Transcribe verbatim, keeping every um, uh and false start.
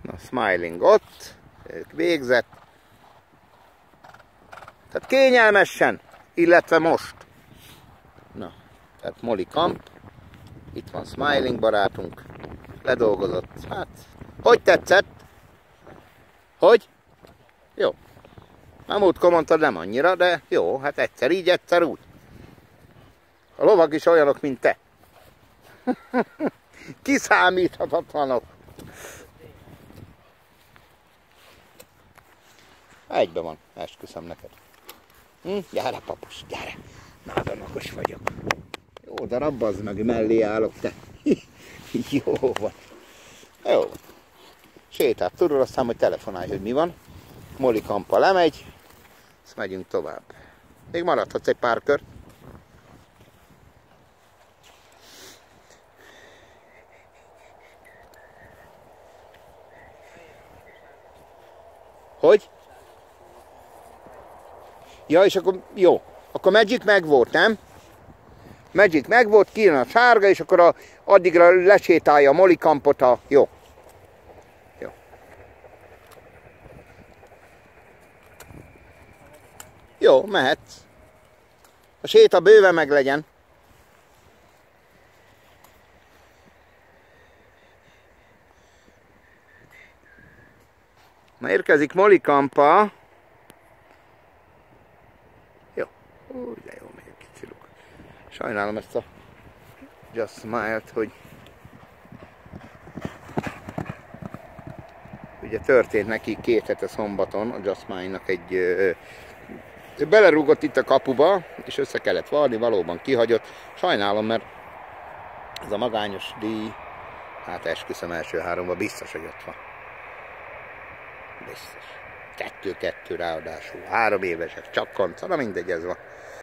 Na, Smiling ott, ők végzett. Tehát kényelmesen, illetve most. Na, tehát Molly Camp. Itt van Smiling barátunk. Ledolgozott. Hát, hogy tetszett? Hogy? Jó. A múltkor mondtad, nem annyira, de jó, hát egyszer így, egyszer úgy. A lovak is olyanok, mint te. Kiszámíthatatlanok. Egybe van, esküszöm neked. Hm? Gyere, papus, gyere. Nagyon okos vagyok. Jó darab, az meg mellé állok, te. Jó van. Jó van. Sétát tudod, aztán majd telefonálj, hogy mi van. Molly Campa lemegy, ezt megyünk tovább. Még maradhatsz egy pár kört. Hogy? Ja, és akkor jó. Akkor Magic meg volt, nem? Magic meg volt, kijön a sárga, és akkor a, addigra lesétálja a Molly Campot a... Jó. Jó. Jó, mehetsz. A séta bőven meg legyen. Na, érkezik Molly Campa. Jó. Ú, de jó megy a kicsi luk. Sajnálom ezt a Just Smile-t, hogy ugye történt neki két hete szombaton a Just Smile-nak egy ö, belerúgott itt a kapuba, és össze kellett varni, valóban kihagyott. Sajnálom, mert ez a magányos díj, hát esküszöm, első háromban biztos, hogy ott van. Biztos. Kettő-kettő ráadásul. Három évesek, csak kanca, na mindegy, ez van.